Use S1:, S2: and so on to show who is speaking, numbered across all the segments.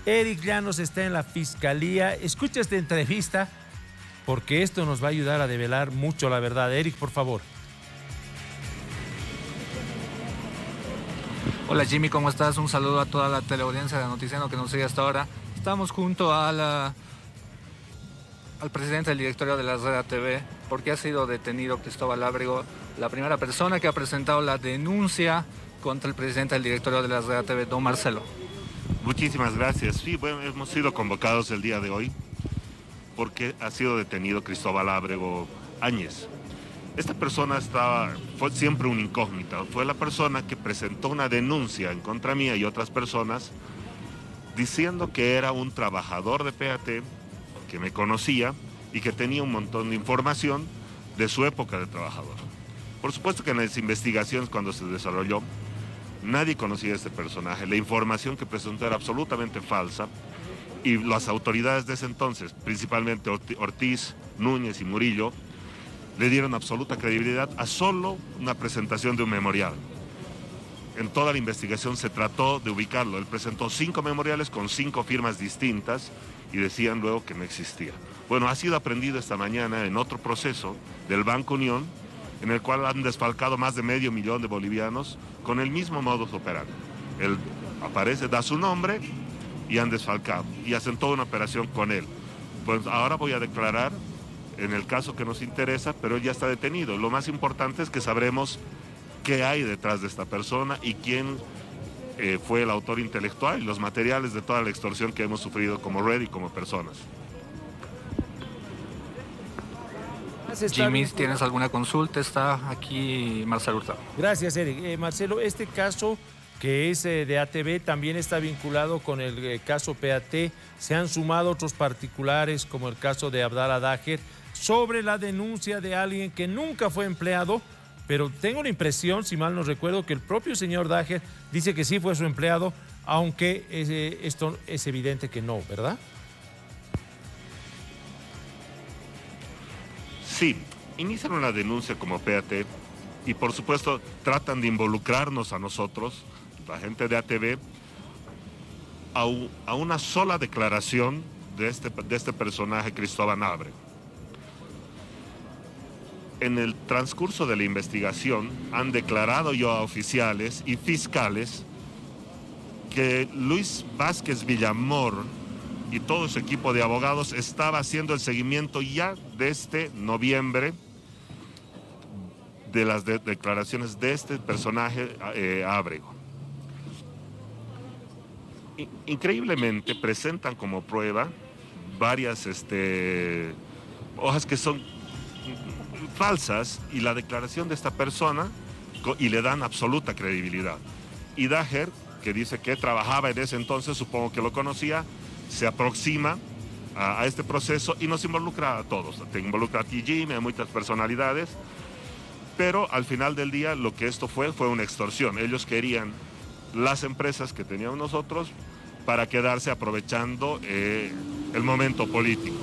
S1: Eric Llanos está en la fiscalía. Escucha esta entrevista porque esto nos va a ayudar a develar mucho la verdad. Eric, por favor.
S2: Hola Jimmy, ¿cómo estás? Un saludo a toda la teleaudiencia de Noticiano que nos sigue hasta ahora. Estamos junto al presidente del directorio de la Red ATV porque ha sido detenido Cristóbal Ábrego, la primera persona que ha presentado la denuncia contra el presidente del directorio de la Red ATV, don Marcelo.
S3: Muchísimas gracias. Sí, bueno, hemos sido convocados el día de hoy porque ha sido detenido Cristóbal Ábrego Áñez. Esta persona fue siempre una incógnita. Fue la persona que presentó una denuncia en contra mía y otras personas diciendo que era un trabajador de PAT, que me conocía y que tenía un montón de información de su época de trabajador. Por supuesto que en las investigaciones cuando se desarrolló, nadie conocía a este personaje. La información que presentó era absolutamente falsa y las autoridades de ese entonces, principalmente Ortiz, Núñez y Murillo, le dieron absoluta credibilidad a solo una presentación de un memorial. En toda la investigación se trató de ubicarlo. Él presentó 5 memoriales con 5 firmas distintas y decían luego que no existía. Bueno, ha sido aprendido esta mañana en otro proceso del Banco Unión, en el cual han desfalcado más de $500,000 de bolivianos con el mismo modus operandi. Él aparece, da su nombre y han desfalcado y hacen toda una operación con él. Pues ahora voy a declarar en el caso que nos interesa, pero él ya está detenido. Lo más importante es que sabremos qué hay detrás de esta persona y quién fue el autor intelectual y los materiales de toda la extorsión que hemos sufrido como red y como personas.
S2: Jimmy, ¿tienes alguna consulta? Está aquí Marcelo Hurtado.
S1: Gracias, Eric. Marcelo, este caso que es de ATV también está vinculado con el caso PAT. Se han sumado otros particulares, como el caso de Abdallah Daher, sobre la denuncia de alguien que nunca fue empleado, pero tengo la impresión, si mal no recuerdo, que el propio señor Daher dice que sí fue su empleado, aunque esto es evidente que no, ¿verdad?
S3: Sí, iniciaron la denuncia como PAT y por supuesto tratan de involucrarnos a nosotros, la gente de ATV, a una sola declaración de este personaje, Cristóbal Ábrego. En el transcurso de la investigación han declarado yo a oficiales y fiscales que Luis Vázquez Villamor y todo su equipo de abogados estaba haciendo el seguimiento ya desde noviembre de las declaraciones de este personaje Ábrego. Increíblemente presentan como prueba varias hojas que son falsas y la declaración de esta persona y le dan absoluta credibilidad. Y Daher, que dice que trabajaba en ese entonces, supongo que lo conocía, se aproxima a este proceso y nos involucra a todos. Te involucra a ti, Jimmy, a muchas personalidades, pero al final del día lo que esto fue una extorsión. Ellos querían las empresas que teníamos nosotros para quedarse aprovechando el momento político.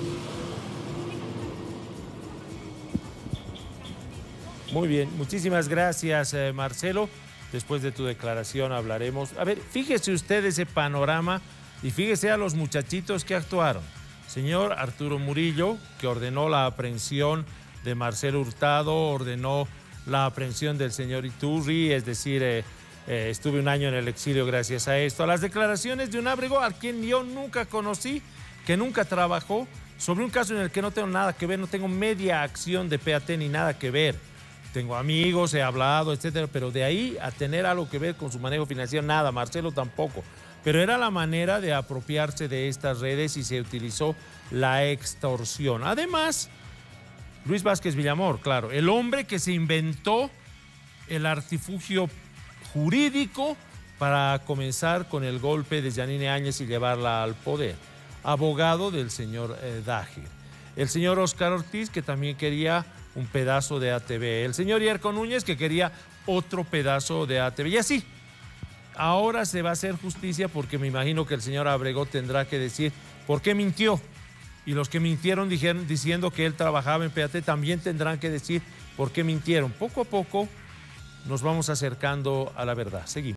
S1: Muy bien, muchísimas gracias, Marcelo. Después de tu declaración hablaremos. A ver, fíjese usted ese panorama y fíjese a los muchachitos que actuaron. Señor Arturo Murillo, que ordenó la aprehensión de Marcelo Hurtado, ordenó la aprehensión del señor Iturri, es decir, estuve un año en el exilio gracias a esto. A las declaraciones de un Ábrego a quien yo nunca conocí, que nunca trabajó, sobre un caso en el que no tengo nada que ver, no tengo media acción de PAT ni nada que ver. Tengo amigos, he hablado, etcétera, pero de ahí a tener algo que ver con su manejo financiero, nada, Marcelo tampoco. Pero era la manera de apropiarse de estas redes y se utilizó la extorsión. Además, Luis Vázquez Villamor, claro, el hombre que se inventó el artifugio jurídico para comenzar con el golpe de Yanine Áñez y llevarla al poder. Abogado del señor Daher. El señor Óscar Ortiz, que también quería un pedazo de ATV. El señor Yerko Núñez, que quería otro pedazo de ATV. Y así, ahora se va a hacer justicia porque me imagino que el señor Ábrego tendrá que decir por qué mintió. Y los que mintieron diciendo que él trabajaba en PAT también tendrán que decir por qué mintieron. Poco a poco nos vamos acercando a la verdad. Seguimos.